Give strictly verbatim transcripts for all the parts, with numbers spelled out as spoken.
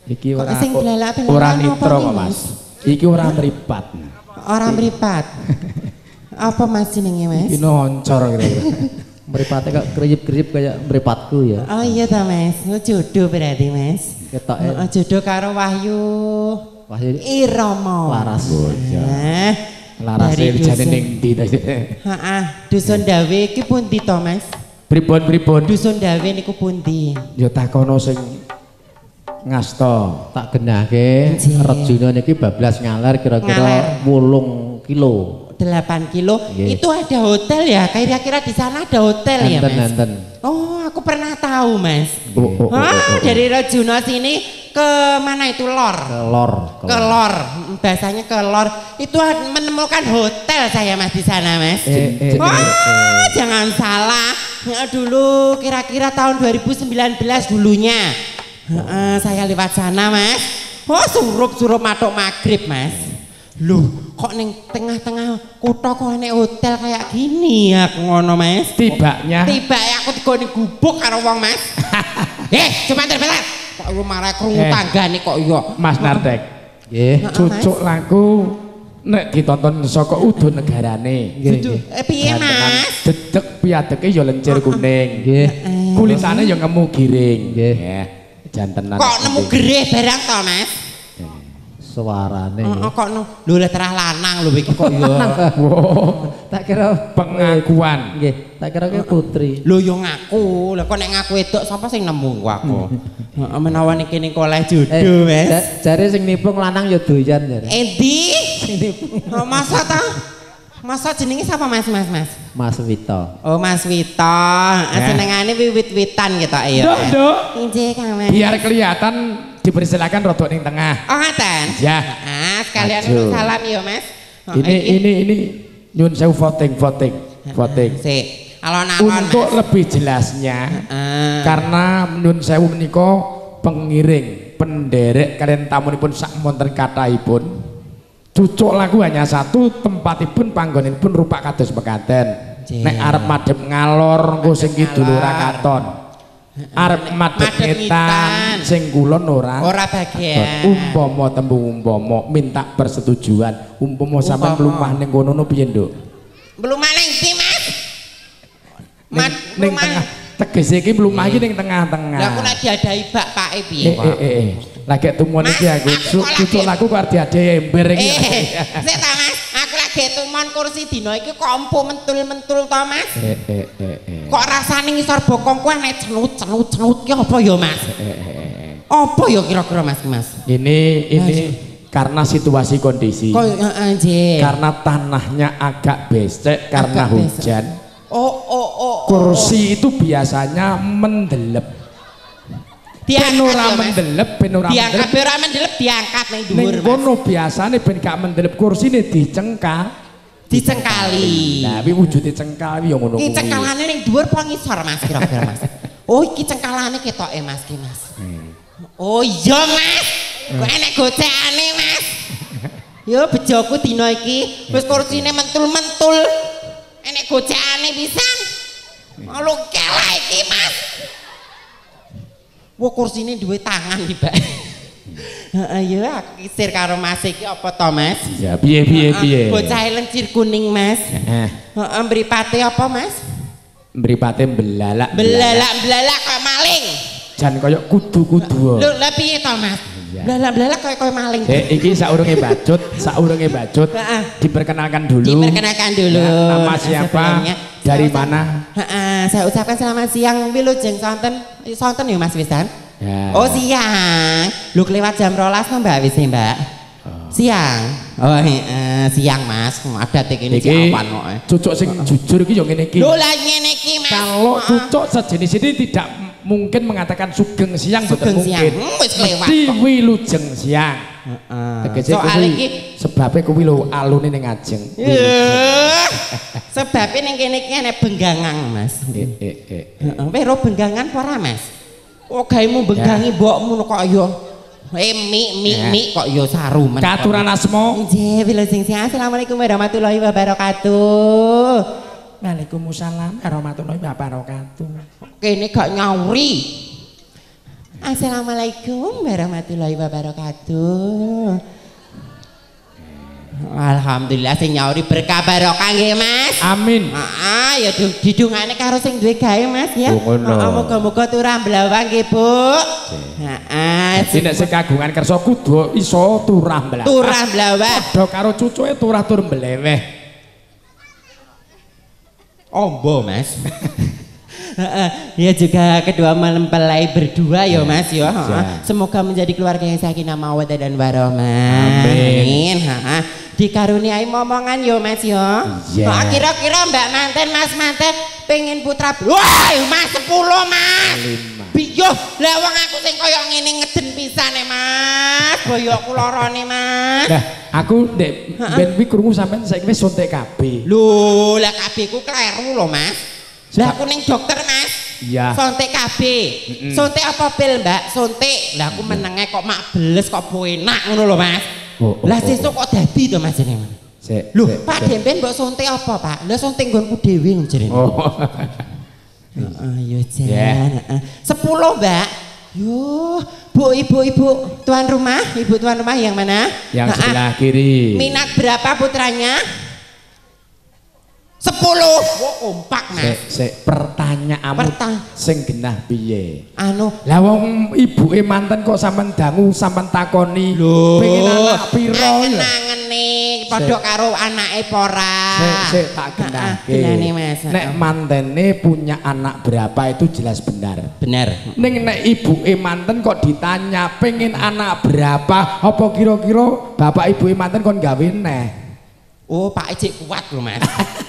Iki ora sing blalak-blalak ora apa nitro iki, kok Mas. Iki ora mripat. Ora mripat. Apa Mas jenenge Mas? Iki noncor kira-kira. Mripate kok kriyip-kriyip kayak mripatku ya. Oh iya ta Mas, jodoh berarti Mas. Ketoke Heeh, jodoh karo Wahyu. Wahyu Irama. Laras bocah. Nah, larase jane ning ndi ta? Heeh, dusun Dawe iki pundi to Mas? Pripun-pripun? Dusun Dawe niku pundi? Ya takono sing ngasta. Tak genahke Rejuna niki bablas ngaler kira-kira wolung kilo. delapan kilo. Yeah. Itu ada hotel ya? Kira-kira di sana ada hotel ya Mas? Enten-enten. Oh, aku pernah tahu Mas. Oh, oh, oh, ah, oh, oh. Dari Rejuna sini ke mana itu Lor? Ke Lor. Ke Lor. Bahasanya ke Lor. Itu menemukan hotel saya Mas di sana Mas. Eh, eh, Wah, eh, eh. jangan salah. Ya, dulu kira-kira tahun dua ribu sembilan belas dulunya. Uh, saya lewat sana Mas. Oh, surup-surup matok maghrib Mas. Loh, kok neng tengah-tengah kota kok nek hotel kayak gini ya ngono Mas? Tibanya. Tiba ya aku digoni gubuk karo wong Mas. Eh, cuma bentar. Kok lu marah krungu Eh. tanggane kok iya. Mas Nardek. Nggih, cucuk laku nek ditonton saka udun negarane. Nggih. Eh piye Mas? Dedek piadeke ya lencir kuning. Nggih. Kulitane ya ngemu giring. Nggih. Jantenan. Kok nemu gereh barang to Mas? Suarane. Heeh, kok no. Lho lah terah lanang lho iki kok ya. Wow. Tak kira pengakuan. Nggih, tak kira ki putri. Lho yo ngaku. Lah kok nek ngaku wedok sapa sing nemu ku aku? Heeh, menawa niki ning koleh jodoh, Mas. Jare sing nipung lanang ya doyan jare. Endi? Sing nipung. Oh, masa ta? Masa jenenge sapa Mas, Mas, Mas? Mas Wito. Oh, Mas Wito. Senengane wiwit-witan gitu ya. Dok, Dok. Injih, Kang Mas. Biar kelihatan dipersilakan rodok ning tengah. Oh, ngaten. Ya. Ah, sekalian Maju. salam ya, Mas. Oh, Ini iki. ini ini nyun sewu voting voting voting. Sik. Alon-alon. Untuk Mas. lebih jelasnya, Heeh. karena nyun sewu menika pengiring, penderek kalian tamunipun sak monten kathahipun. Cucuk lagu hanya satu, tempatipun panggonipun rupa kados mekaten. Nek arep madhep ngalor engko sing kidul ora katon. Arep madhep ngetan sing kulon ora. Ora bagian. Umpama tembung umpama minta persetujuan. Umpama sampean mlumah ning kono no piye, Nduk? Mlumah ning ndi, Mas? Ning ning tengah. Tegese iki mlumah iki ning tengah-tengah. Lah aku nek diadahi bak pake Eh piye, Pak? eh eh. eh. Lagi tumon iki aku. Cucuk laku kok diadahi ember iki. Eh, sik ta Mas, aku lagi tumon kursi dina iki kok empu mentul-mentul to Mas. Eh eh eh eh. Kok rasane ngisor bokong kuwi nek cenut-cenut-cenut ki apa ya Mas? Eh eh eh. Apa ya kira-kira Mas Mas? Ini ini karena situasi kondisi. Kok heeh nggih. Karena tanahnya agak becek karena Agak becek. hujan. Oh oh oh. Kursi itu biasanya mendelep. Ben ora mendelep, ben ora diangkat mendelep. ben ora mendelep diangkat ning dhuwur. Ning kono biasane ben gak mendelep kursine dicengkal. Dicengkali. Lah kuwi wujude cengkal ya ngono kuwi. Iki cengkalane ning dhuwur apa ngisor Mas kira-kira Mas? Oh iki cengkalane ketoke Mas ki Mas. Oh iya Mas. Kok enek gocekane Mas. Yo bejoku dina iki wis kursine mentul-mentul. Enek gocekane pisan. Lu kelek iki Mas. Wah kursine duwe tangan iki, Mbak. Heeh ya aku kisir karo Mas iki apa to Mas? Ya piye piye piye. Bocah lencir kuning Mas. Heeh. Heeh mripate apa Mas? Mripate belalak. Belalak-belalak kok maling. Jan kaya kudu-kudu. Lho lah piye to Mas? Belalak-belalak kaya kaya maling. Eh iki saurunge bacut, saurunge bacut. Heeh. Diperkenalkan dulu. Diperkenalkan dulu. Ya, nama siapa? Sebelumnya. Dari Saya mana? Heeh, saya ucapkan selamat siang Wilujeng sonten. Sonten ya Mas Wisan? Ya. Oh siang. Lu kelewat jam rolas no Mbak wis Mbak. Oh. Siang. Oh heeh, siang Mas. Ada tek ini awan kok. Cucuk sing jujur iki ya ngene iki. Lho lah ngene iki Mas. Kalau cucuk sejenis ini tidak mungkin mengatakan sugeng siang betul Sugeng siang. mungkin. Hmm, wis kelewat Mesti kok. wilujeng siang. Heeh. Tegese Soal kuwi iki sebabe kuwi lho alune ning ajeng. Eh, sebabnya ning kene iki ana benggangan Mas. Eh eh eh. Heeh, kowe ro benggangan apa ora Mas? Oh gaemu benggangi mbokmu kok ya. Eh mi mi mi kok ya saru men. Katuran asma. Nggih, wilujeng siang. Assalamualaikum warahmatullahi wabarakatuh. Waalaikumsalam warahmatullahi wabarakatuh. Kene gak nyauri. Assalamualaikum warahmatullahi wabarakatuh. Alhamdulillah sing nyauri berkah barokah nggih Mas. Amin. Heeh ya didungane karo sing duwe gawe Mas ya. Ngono. Heeh muga-muga turah blawang nggih Bu. Heeh. Dadi nek sing kagungan kersa kudu iso turah mblawah. Turah blawah. Padha karo cucuke turah tur mbleweh. Ombo Mas. Ya juga kedua mempelai berdua ya Mas ya. Semoga menjadi keluarga yang sakinah mawaddah dan warahmah. Amin. Dikaruniai momongan ya Mas ya. Nah, kira-kira Mbak Manten Mas Manten pengen putra. Wah, Mas sepuluh Mas. Biyo, lah wong aku sing kaya ngene ngeden pisane Mas. Boyokku lorone Mas. Lah, aku ndek ben kuwi krungu sampean saiki wis suntik kabeh. Lho, lah kabeh ku kleru lho Mas. Lah aku ning dokter Mas. Iya. Suntik K B. Mm-mm. Suntik apa pil Mbak? Suntik. Lah aku menenge kok mak beles kok enak ngono lho Mas. Oh, oh, lah oh, sesuk oh. kok dadi to Mas jenenge. Sik. Lho, sik, Pak sik. Demben mbok suntik apa, Pak? Lah suntik nggonku dhewe jenenge. Oh. Heeh, yo jan. Heeh. sepuluh Mbak. Yo, Bu, Ibu, Ibu, tuan rumah, Ibu tuan rumah yang mana? Yang sebelah kiri. Minat berapa putranya? sepuluh. Wah, kompak Mas. Sik, sik pertanyaanmu Pertanyaan. sing genah piye? Anu, Lah wong ibuke manten kok sampean dangu sampean takoni lho, pengen anak piro ya? Angen-angene padha karo anake pora. Sik sik tak genahke. Genane Mas. Nek mantene punya anak berapa itu jelas benar. Bener. Ning nek ibuke manten kok ditanya pengen anak berapa, apa kira-kira bapak ibuke manten kon gawe neh? Oh, Pak Ejik kuat lho Mas.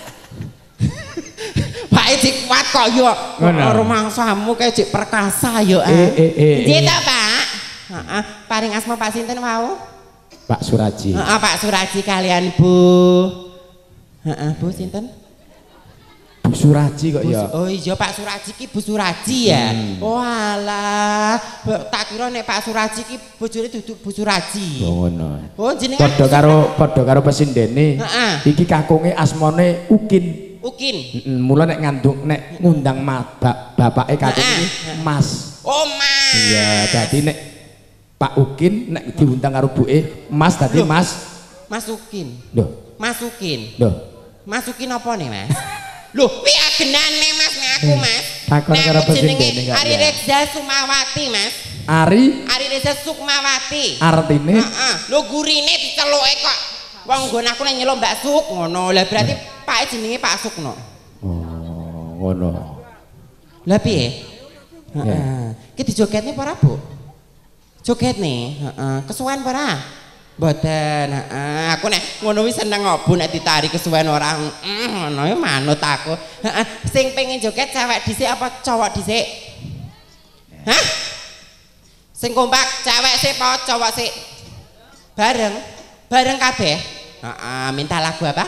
Pak Ejik kuat kok yo. Rumangsamu kayak Ejik perkasa yo. Eh eh eh. Nggih ta, Pak? Heeh, paring asma Pak sinten wau? Pak Suraji. Heeh, Pak Suraji kalian Bu. Heeh, Bu sinten? Bu Suraji kok ya. Oh iya Pak Suraji ki Bu Suraji ya. Hmm. Oh alah, tak kira nek Pak Suraji ki bojone duduk Bu Suraji. Oh ngono. Oh jenengan Padha karo padha karo pesindene. Heeh. Iki kakunge asmane Ukin. Ukin. Heeh, mula nek ngandung nek ngundang ma, ba, bapake kakung iki Mas. Oh Mas. Iya, dadi nek Pak Ukin nek diundang karo buke Mas dadi Mas. Mas Ukin. Lho, Masukin. lho. Masukin apa nih Mas? Loh, pi agenane Mas nek aku Mas. Takon karo pesindene kok. Ari Reza Sumawati Mas. Ari Ari Reza Sukmawati. artine Heeh. Lho gurine diceluke kok. Wong nggon aku nek nyeluk Mbak Suk ngono. Lah berarti Pak jenenge Pak Sukno. Oh, ngono. Lah piye? Heeh. Ki dijogetne apa ora, Bu? Jogetne, heeh. Kesuwen apa ora? Mboten, heeh. Aku nek ngono wis seneng opo nek ditari kesuwen ora. Heeh, ngono ya manut aku. Heeh. Sing pengen joget cewek dhisik apa cowok dhisik? Hah? Sing kompak cewek sik apa cowok sik? Bareng. Bareng kabeh. Heeh, minta lagu apa?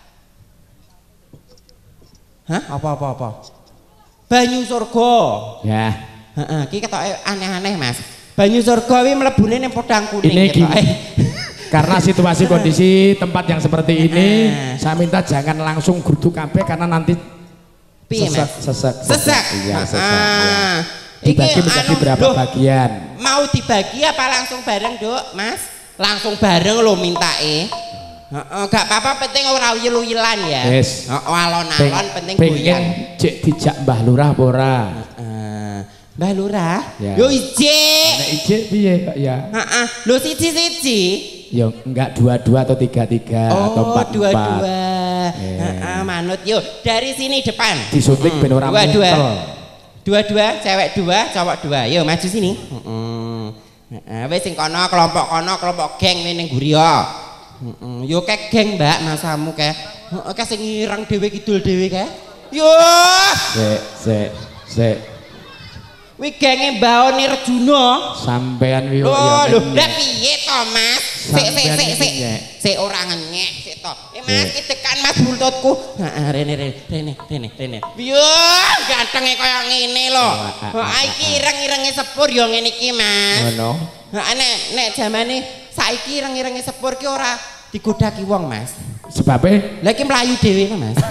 Hah? Apa-apa apa? Banyu surga. Ya. Heeh, iki ketoke aneh-aneh, Mas. Banyu surga kuwi mlebune ning podang kuning Ini ketoke. Karena situasi kondisi tempat yang seperti ini, saya minta jangan langsung geruduk kabeh karena nanti Piye, sesek, Mas? sesek, Sesek. Iya, sesek. Ah. Ya. Dibagi Iki menjadi anu, berapa loh, bagian? Mau dibagi apa langsung bareng, Duk, Mas? Langsung bareng lho mintake. Heeh, gak apa-apa penting ora uyel-uyelan ya. Yes. Heeh, alon-alon penting pengen goyang. cek dijak Mbah Lurah apa ora? Heeh. Mbah Lurah. Ya. Yo ijik. Nek ijik piye kok ya? Heeh. Lho siji-siji. Ya enggak dua-dua atau tiga-tiga atau Oh, empat-empat. dua-dua. Yeah. Heeh, manut. Yuk, dari sini depan. Disuntik ben ora Dua-dua. mutel. Dua-dua, cewek dua, cowok dua. Yuk maju sini. Heeh. Heeh, wis sing kono kelompok kono, kelompok geng ning Guria. Heeh. Yo kek geng, Mbak, masamu kek. Heeh, kek sing ireng dhewe kidul dhewe kek. Yo. Sik, sik, sik. Wi genge Mbak Nirjuna. Sampean wi Lho, ya. lho, lah piye to, Mas? Sik sik sik sik. Sampeyan Sik ora ngenyek sik to. Eh Mas, ki tekan Mas buntutku. Heeh, rene rene rene rene rene. Yo, gantenge kaya ngene lho. Heeh, iki ireng-irenge sepur yo ngene iki, Mas. Ngono. Heeh, nek nek jamane saiki ireng-irenge sepur ki ora digodaki wong, Mas. Sebabe Lah iki mlayu dhewe lho, Mas.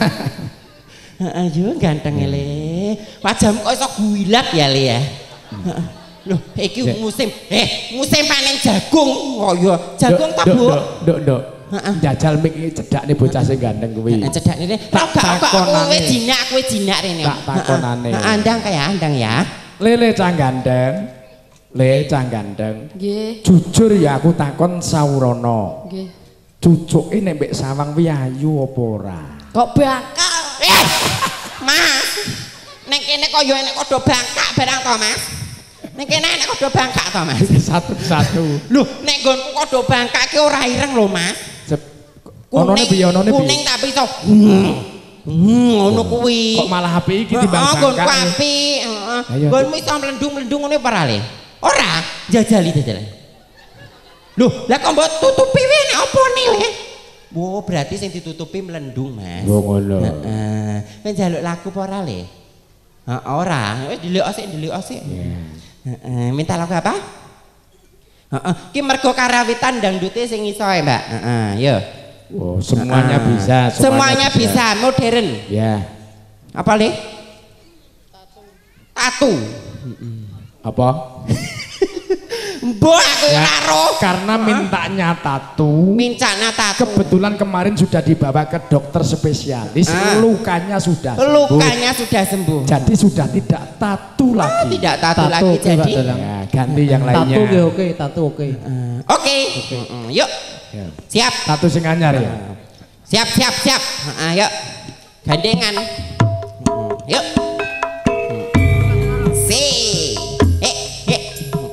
Heeh, yo ganteng le. Wajahmu kok iso guilap ya, Le ya. Heeh. Loh, iki musim. Eh, musim panen jagung. Oh iya, jagung ta, Bu? Nduk, nduk. Jajal mik iki cedhakne bocah sing gandeng kuwi. Cedhakne. Tak takonane. Kowe jinak, kowe jinak rene. Tak takonane. Andang kaya andang ya. Lele cah gandeng. Le cah gandeng. Nggih. Jujur ya aku takon sawrana. Nggih. Cucuke nek mbek sawang kuwi ayu apa ora? Kok bakal? Eh, Mas. Nek kene kaya enek kodho bangkak barang to, Mas. Nek kene enek kodho bangkak to, Mas. Satu-satu. Lho, nek nggonku kodho bangkak ki ora ireng lho, Mas. Onone piye onone piye? Kuning tapi iso. Ngono kuwi. Kok malah apik iki timbang bangkak. bangkak. Nggonku apik, heeh. Nggonmu iso mlendung-mlendung ngene ora le? Ora, jajali jajali. Loh, lah kok mbok tutupi wae nek apa ne le? Oh, berarti sing ditutupi melendung, Mas. Oh, ngono. Heeh. Kowe njaluk laku apa ora le? Heeh, ora. Wis ndelik sik, ndelik sik. Heeh, minta lagu apa? Heeh, ki mergo karawitan dangdute sing iso ya, Mbak. Heeh, yo. Oh, semuanya uh, bisa, semuanya, semuanya bisa. bisa, modern. Ya. Apa le? Tatu. Tatu. Apa? Mbok aku ya, karo. Karena mintanya tatu. Mintanya tatu. Kebetulan kemarin sudah dibawa ke dokter spesialis, uh, lukanya sudah sembuh. Lukanya sudah sembuh. Jadi sudah tidak tatu lagi. Oh, tidak tatu, tatu lagi okay, jadi. Ya, ganti yang lainnya. Tatu oke, okay, tatu oke. Okay. Uh, oke. Okay. Okay. Uh, yuk. Ya. Siap. Tatu sing anyar ya. Siap, siap, siap. Uh, yuk. Gandengan. Uh, yuk. Si. Eh, eh.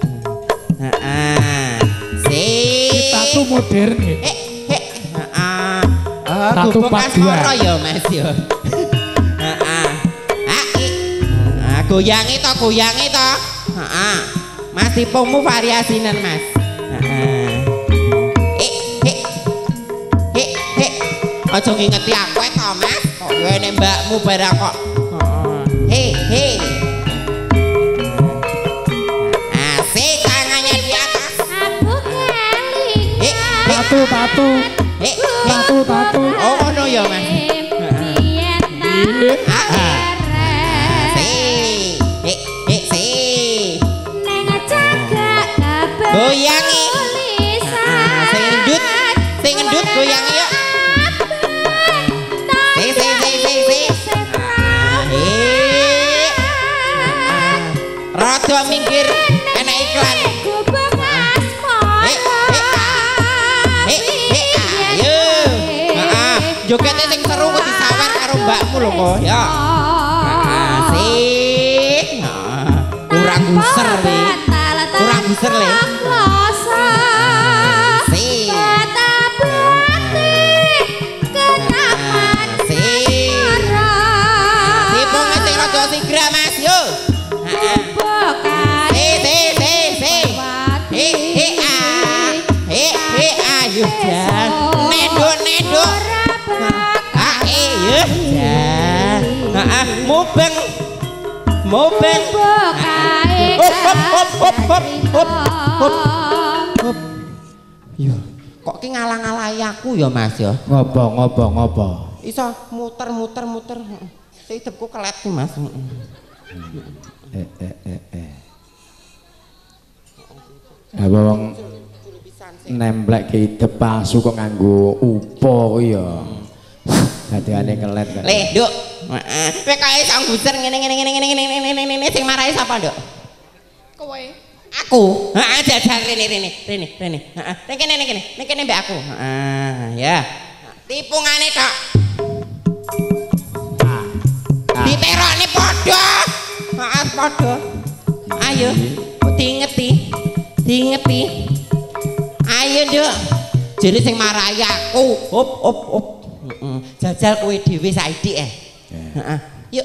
Uh, si. Tatu modern ya. Eh, eh. Uh, uh, tatu part dua. Ya, Mas yo. Heeh. Ah, ah, goyangi to, goyangi to. Heeh. Mas tipungmu variasinan, Mas. Heeh. Eh, eh. Eh, eh. Aja ngingeti aku to, Mas. Kok ngene mbakmu barang kok. Heeh. He, he. Asik tangannya di atas. Aku kelingan. Eh, Tatu, tatu. Eh, tatu, tatu. Oh, ngono ya, Mas. Goyangi. Sing ngendut, sing ngendut goyangi yuk. Si si si si si. Eh. Rada minggir enak iklan. Eh, eh. Eh, eh. Ayo. Heeh. Jogete sing seru kok disawar karo mbakmu lho kok ya. Asik. Kurang guser nih. Kurang guser le. Si. Si pong sing rada sigra Mas yo. Heeh. Si si si si. He he ah. He he ayo jan. Neduk neduk. Ah eh yo jan. Heeh, mubeng. Mubeng. Hop hop hop hop hop hop hop hop. Yo, kok ki ngalang-alangi aku ya Mas ya? Ngopo, ngopo, ngopo. Iso muter muter muter. Sing hidupku kelet ki Mas. Eh eh eh eh. Apa wong nemplek ke hidup palsu kok nganggo upo kuwi ya. Dadekane kelet kan. Le, Nduk. Heeh. Kowe kae sang guser ngene ngene ngene ngene ngene ngene ngene sing marahi sapa, Nduk? Kowe. Aku. Heeh, jajal rene rene rene rene. Heeh. Nek kene nek kene. Nek kene mbek aku. Heeh, ya. Tipungane tok. Diterokne padha. Heeh, padha. Ayo, diingeti. Diingeti. Ayo, Nduk. Jene sing marahi aku. Hop hop hop. Heeh. Jajal kowe dhewe saiki eh. Heeh. Yuk.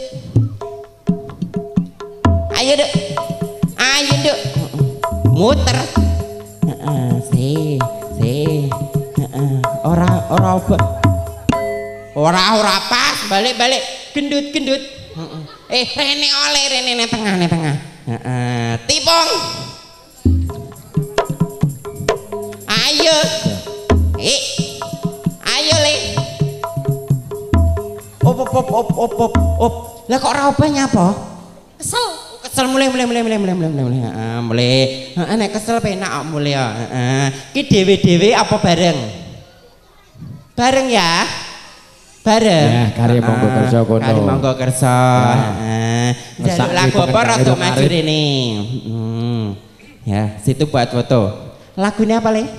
Ayo, Nduk. Ayo, Nduk. Muter. Heeh, si, si. Heeh. Ora ora obat. Ora ora pas, balik-balik. Gendut-gendut. Heeh. Eh, rene oleh rene nang tengah nang tengah. Heeh. Tipung. Ayo. Eh. Ayo, Le. Op op op op op op op. Lah kok ora obahnya apa? Kesel. kesel mulai mulai mulai mulai mulai mulai mulai heeh mulai heeh nek kesel penak kok mulai heeh iki dhewe-dhewe apa bareng bareng ya bareng ya kari monggo kerja kono kari monggo kerja heeh jaluk lagu apa rada maju rene heeh ya situ buat foto lagunya apa le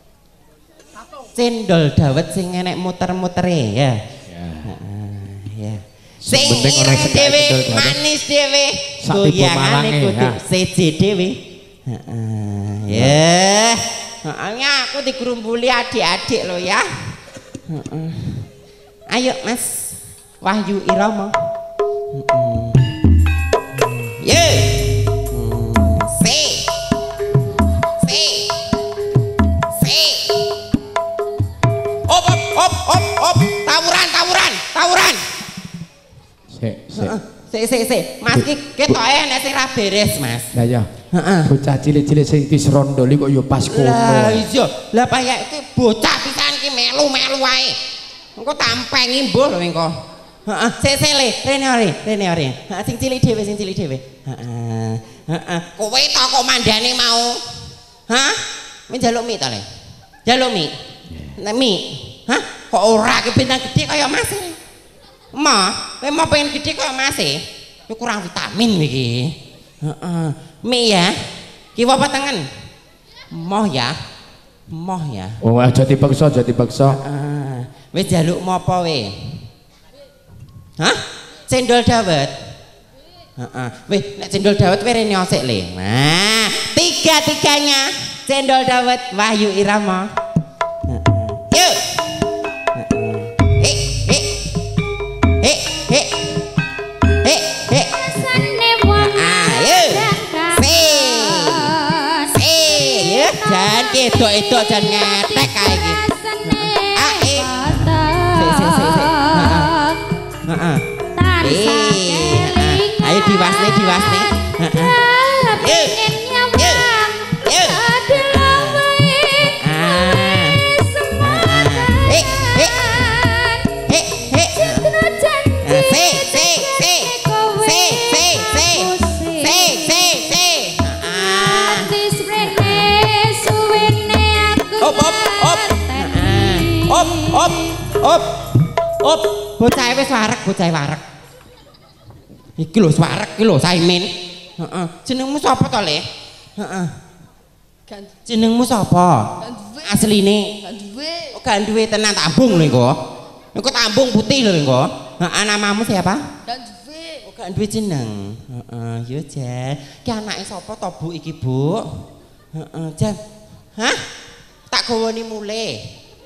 cendol dawet sing enek muter-mutere ya ya sing dhewe manis dhewe goyangane kudu seje dhewe heeh ya heeh aku digrumbuli adik-adik lo ya heeh ayo Mas Wahyu Irama heeh ye se se se op op op op op tawuran tawuran tawuran sik sik sik sik sik Mas ki ketoke nek sing ra beres Mas lah ya heeh bocah cilik-cilik sing wis rondoli kok ya pas kono lah iya lah payah iki bocah pisan ki melu-melu wae engko tampengi mbuh lho engko heeh sik sik le rene ore rene ore heeh sing cilik dhewe sing cilik dhewe heeh heeh kowe to kok mandane mau hah men njaluk mie ta le njaluk mie nek mie hah kok ora ki bintang gede kaya Mas Ma, kowe mau pengen gede kaya Mas e. Kowe kurang vitamin iki. Heeh. Mie ya. Kiwa apa tangan? Moh ya. Moh ya. Oh, aja dipaksa, aja dipaksa. Heeh. Wis jaluk mo apa we? Hah? Cendol dawet. Heeh. Wis nek cendol dawet we rene osik le. Nah, tiga-tiganya cendol dawet Wahyu Irama. Heeh. Yuk. Jan kedok-edok jan ngetek kae iki. Ae. Sik sik sik sik. Heeh. Heeh. Ayo diwasne diwasne. Heeh. Yuk. Yuk. Yuk. Eh, eh. Eh, eh. Sik sik sik. Sik sik sik. Sik sik sik. Op op op op op op op bocah wis wareg bocah wareg iki lho wareg iki lho Saimin heeh jenengmu sapa to le heeh jenengmu sapa asline gak duwe oh gak duwe tenan tambung lho engko engko tambung putih lho engko heeh namamu siapa gak duwe oh gak duwe jeneng heeh yo Jan ki anake sapa to Bu iki Bu heeh Jan hah tak gawani mule.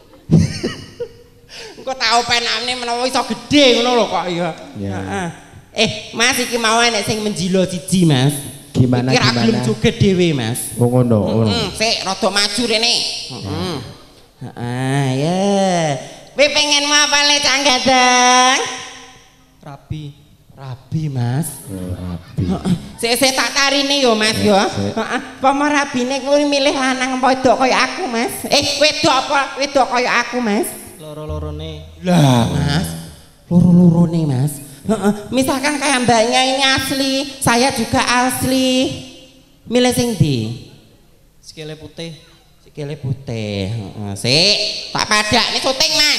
Engko tak openane menawa iso gedhe ngono lho kok ya. Heeh. Eh, Mas iki mau enek sing menjilo siji, Mas. Gimana Kira gimana? gelem joget dhewe, Mas. Oh ngono. Heeh, sik rada maju rene. Heeh. Heeh, ya. Kowe pengen mau apa le Cang Gadang? Rabi. Rabi, Mas. Oh, rabi. Sik-sik tak tarine yo Mas yo. Heeh. Apa rabine kuwi milih lanang apa wedok kaya aku, Mas? Eh, wedok apa? Wedok kaya aku, Mas? Loro-lorone. Lah, Mas. Loro-lorone, Mas. Heeh. Misalkan kayak mbaknya ini asli, saya juga asli. Milih sing ndi? Sikile putih. Sikile putih. Heeh. Sik, tak padakne syuting, Mas.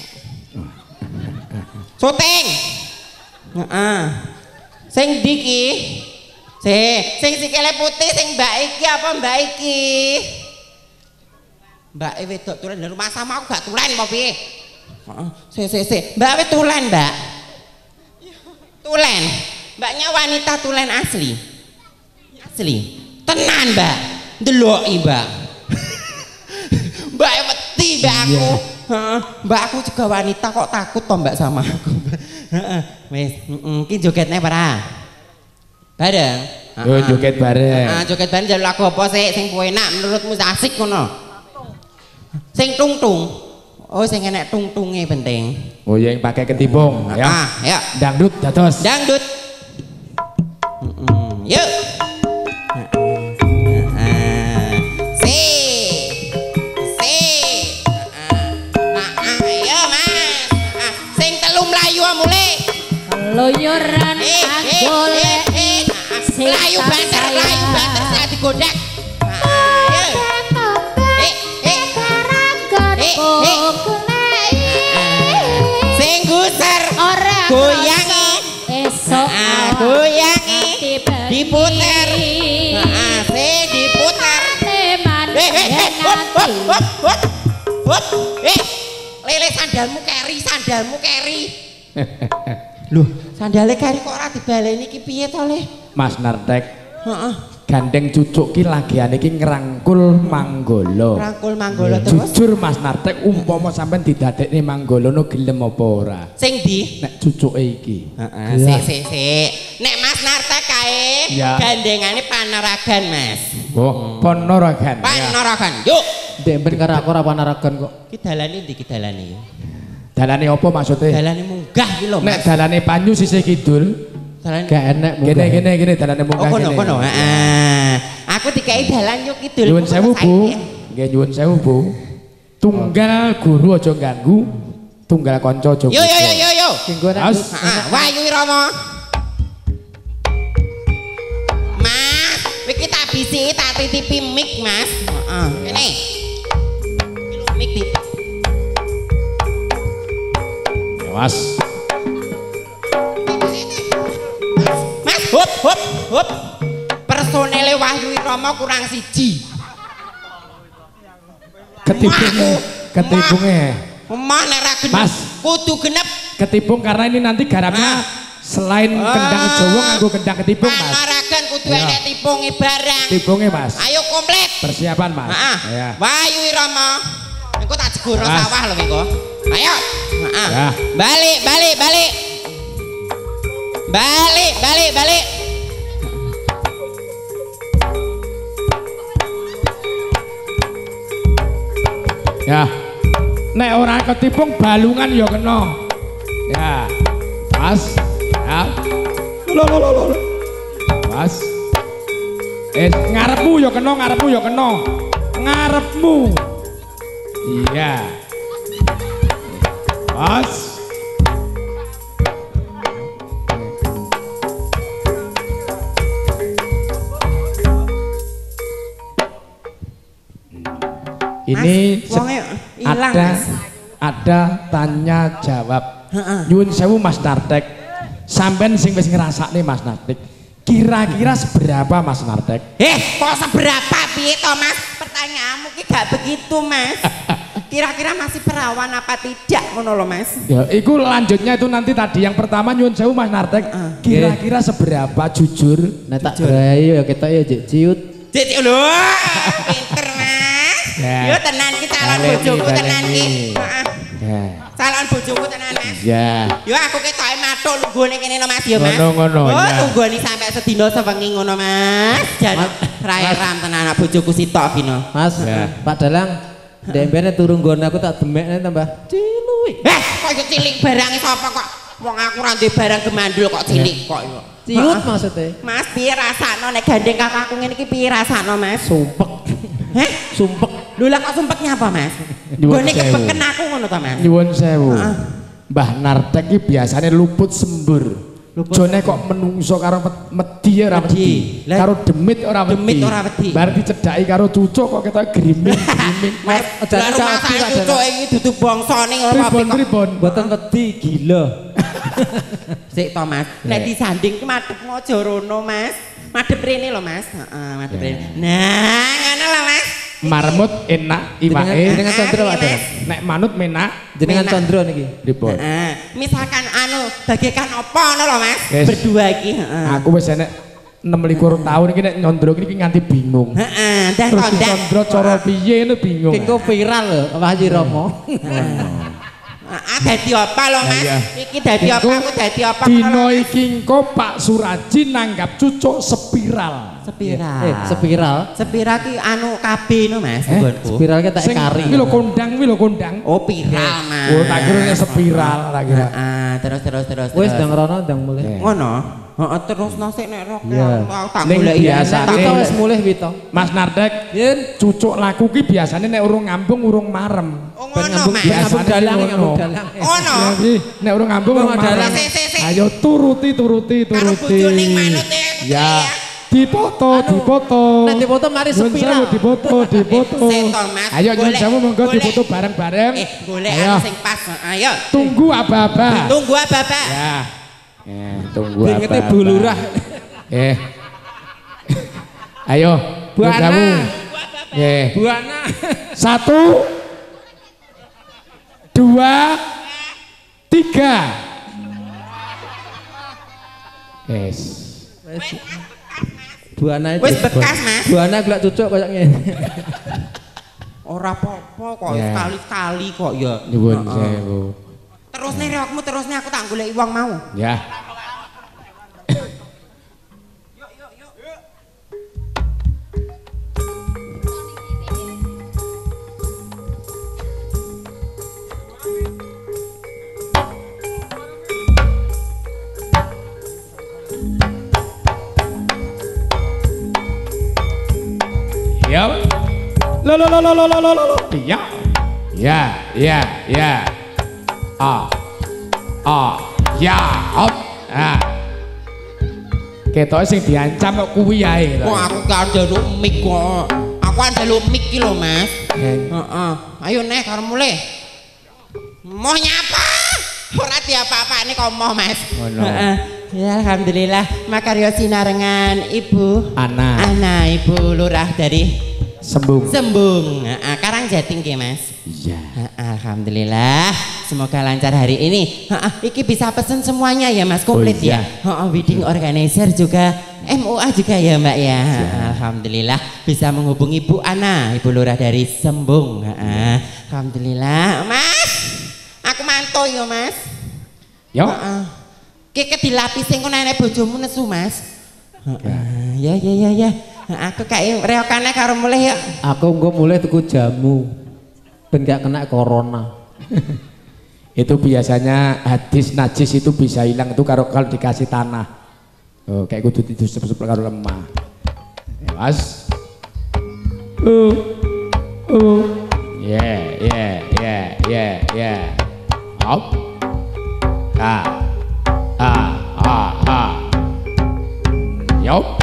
Syuting. Heeh. Sing ndi ki? Sing sing sikile putih sing mbak iki apa mbak iki? Mbak e wedok tulen dari rumah sama aku gak tulen apa piye? Heeh. Sik sik sik. Mbak wis tulen, Mbak. Tulen. Mbaknya wanita tulen asli. Asli. Tenan, Mbak. Ndeloki, Mbak. Mbak wedi Mbak aku. Heeh. Mbak aku juga wanita kok takut to Mbak sama aku. Heeh. Wis, heeh, iki jogetne para. Bareng. Yo joget bareng. Heeh, joget bareng jaluk lagu apa sih sing enak menurutmu asik ngono? Sing tung-tung. Oh, sing enek tung-tunge penting. Oh, yang pakai ketibung ya. Ah, ya. Dangdut dados. Dangdut. Heeh. Yuk. Heeh. Si. Si. Heeh. Nah, ayo Mas. Sing telu mlayu mulai. Loyoran Eh, eh, golek eh, eh. layu banter, layu banter sak digodhek. Eh, eh. Eh, eh. Sing guser goyangi. Esok goyangi diputer. Heeh, sing diputer. Eh, eh, eh. Hop, hop, hop, hop. Hop. Eh, lele sandalmu keri, sandalmu keri. Loh, sandale keri kok ora dibaleni iki piye to, Le? Mas Nartek. Heeh. Gandeng cucuk ki lagian iki ngrangkul Manggolo. Rangkul Manggolo terus. Jujur Mas Nartek umpama sampean didadekne Manggolono gelem apa ora? Sing ndi? Nek cucuke iki. Heeh, sik sik sik. Nek Mas Nartek kae ya. Gandengane Panaragan, Mas. Oh, Panaragan. Panaragan. Yuk. Ndek ben karo aku ora Panaragan kok. Ki dalane ndi ki dalane? Dalane apa maksudnya? Dalane munggah ki lho, Mas. Nek dalane Panyu sisih kidul. Dalan gak enak munggah. Gene gene gene dalane munggah kene. Oh, kono kono. Heeh. Aku dikai dalan yo kidul. Nyuwun sewu, Bu. Nggih nyuwun sewu, Bu. Tunggal guru aja ganggu, tunggal kanca aja. Yo yo yo yo yo. Kengko nek. Heeh, Wahyu Rama. Mas, iki tak bisiki tak titipi mic, Mas. Heeh. Kene. Mic di. Mas. Mas, hop hop hop. Personele Wahyu Rama kurang siji. Ketibung, ketibungnya. Emah nek ra genep. Mas. Kudu genep. Ketibung karena ini nanti garamnya selain kendang Jawa nganggo kendang ketibung, Mas. Panaragan kudu enek tipunge barang. Tibungnya, Mas. Ayo komplit. Persiapan, Mas. Heeh. Ya. Wahyu Rama. Engko tak jegurno sawah lho engko. Ayo. Heeh. Ya. Balik, balik, balik. Balik, balik, balik. Ya. Nek ora ketipung balungan ya kena. Ya. Mas. Ya. Lho lho lho. Mas. Eh ngarepmu ya kena, ngarepmu ya kena. Ngarepmu. Iya. Mas. Mas, Ini wonge ilang, ada Mas. ada tanya jawab. Heeh. Nyuwun sewu Mas Nartek. Sampean sing wis ngrasakne Mas Nartek. Kira-kira seberapa Mas Nartek? Eh, kok seberapa piye to, Mas? Pertanyaanmu ki gak begitu, Mas. Kira-kira masih perawan apa tidak ngono lho, Mas? Ya, itu lanjutnya itu nanti tadi yang pertama nyuwun sewu Mas Nartek. Kira-kira seberapa jujur? Nek tak rayu ya kita ya Cik Ciut. Cik lho, pinter, Mas. Ya. Yo tenan ki calon Daleni, bojoku tenan ki. daleni. Heeh. Ya. Calon bojoku tenan, Mas. Ya. Yo aku ketoke matuk lunggone kene lho, Mas, yo, Mas. Ngono, ngono, Oh, ya. lunggone sampe sedina sewengi ngono, Mas. Jan raeram tenan anak bojoku sitok bino. Mas, Ya. Pak Dalang, ndek mbene turu nggon aku tak demekne tambah cilik. Eh, kok yo cilik barange sapa kok? Wong aku ora duwe barang gemandul kok cilik kok yo. Ciut maksudnya. Mas, piye rasakno nek gandeng kakakku ngene iki piye rasakno, Mas? Sumpek. Heh? Sumpek. Lho lah kok sumpeknya apa, Mas? Nyuwun Gone sewu. kepeken aku ngono ta, Mas? Nyuwun sewu. Heeh. Mbah Nartek iki biasane luput sembur. Jone kok menungso karo met- medhi ora Medhi. wedi. Lah, Karo demit ora wedi. demit ora wedi. Bar dicedhaki karo cucuk kok ketok griming griming. Mas, Aja lah rumah sapi, saya Pak cucuk Dalang. iki dudu bangsane ngono apa Pripun kok? pripun? Mboten wedi gila. Sik to, Mas. Nek disanding ki madhep aja rono, Mas. Madhep rene lho, Mas. Heeh, madhep rene. Nah, ngono lho, Mas. Marmut enak Jenengan iwake. jenengan condro Pak Dalang. Nek manut menak Jenengan Menak. condro niki. pripun? Heeh. Misalkan anu bagaikan apa ngono lho, Mas. Yes. Berdua iki, heeh. Aku wis enek enam likur tahun iki nek nyondro iki nganti bingung. Heeh, dan Terus kondak. nyondro cara piye ngono bingung. Kengko viral lho Wahyu Rama. Ah, dadi apa lho, Mas? Iya. Iki dadi apa Engko aku dadi apa? Dino iki engko Pak Suraji nanggap cucuk spiral. Spiral. Eh, spiral. Spiral ki anu K B no, Mas, Eh, nggonku. Spiral kita Sing kari. iki lho kondang kuwi lho kondang. Oh, piral, Mas. Oh, tak kira nek spiral tak kira. Heeh, terus terus terus. Wis terus. ndang rono ndang mulih. Ngono. Heeh, terus nasi nek rok Iya. aku tak Ning goleki biasane- tak Kita goleki. wis mulih Wito. Mas Nardek, Yen cucuk laku ki biasane nek urung ngambung urung marem. Oh, ben ngono, ngambung Mas. ben ngambung Biasane dalang ngono. ngambung dalang. Ngono. Ya iki nek urung ngambung urung Ngambung marem. dalang. Sik, sik, sik. Ayo turuti turuti Karo turuti. bojone manut e. Ya, Dipoto, dipoto. Nek dipoto mari Nyuwun sepira. sewu dipoto, dipoto. Seto, Mas. Ayo nyuwun Golek, sewu monggo golek. dipoto bareng-bareng. Eh, golek Ayo. anu sing pas. Ayo. Tunggu aba-aba. Tunggu apa, Pak? Ya. Eh, tunggu Dingete aba-aba. Bu Lurah. Eh. Ayo, Bu nyuwun sewu. Ana. Nggih. Bu Ana. Satu, dua, tiga. Yes. Bu Ana itu. Wis bekas, Mas. Bu Ana gelak cucuk koyo ngene. Ora apa-apa kok Ya. sekali-sekali kok ya. Nyuwun Heeh. sewu. Terus nih rokmu terus nih aku tak goleki wong mau. Ya. Ya. Lo lo lo lo lo lo lo lo. Ya. Ya, ya, ya. Ah. Ah. Ya. Hop. Ah. Ketoke sing diancam kok kuwi ae lho. Kok aku gak njaluk mic kok. Aku njaluk mic ki lho, Mas. Eh. Heeh. Ayo nek karo mulai. Mau nyapa? Ora diapa-apane kok mau, Mas. Ngono. Heeh. Ya alhamdulillah makarya sinarengan Ibu Ana. Ana Ibu Lurah dari Sembung. Sembung. Heeh, Karangjating nggih, Mas. Iya. Ha, Alhamdulillah, semoga lancar hari ini. Ha, iki bisa pesen semuanya ya Mas, komplit Oh, iya. ya. Ha, wedding organizer juga, M U A juga ya Mbak ya. Alhamdulillah bisa menghubungi Bu Ana, Ibu Lurah dari Sembung. Ha, Alhamdulillah, Mas. Aku mantu ya Mas. Yo. Ha, Keke dilapisi engko nek bojomu nesu Mas. Heeh, ya ya ya ya. Ha, Aku kayak reokane karo mulai ya. Aku engko mulai tuku jamu. Ben gak kena corona. Itu biasanya hadis najis itu bisa hilang itu kalau kalau dikasih tanah. Oh, kayak kudu ditusuk-tusuk karo lemah. Ya, Mas. Uh. Uh. Yeah, yeah, yeah, yeah, yeah. Hop. Ah. Ah, ah, ah. Yup.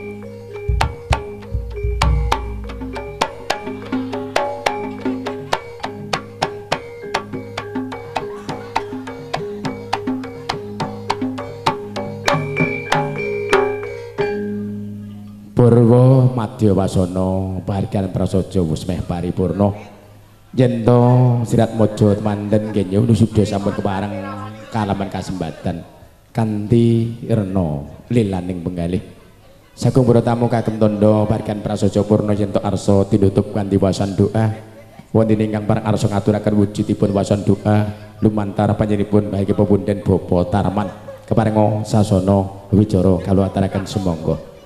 Purwa Madya Wasana Pahargyan Prasaja wis meh paripurna. Yen to Sirat Maja Manten nggih nusudha sampun kepareng kalaman kasembatan kanthi rena lilaning penggalih. Sagung para tamu kagem tandha Pahargyan Prasaja purna yen to arsa tinutup kanthi wasan doa. Wonten ingkang pareng arsa ngaturaken wujudipun wasan doa lumantar panjenenganipun bahagia pepunden Bapa Tarman keparenga sasana wicara kaluwataraken sumangga.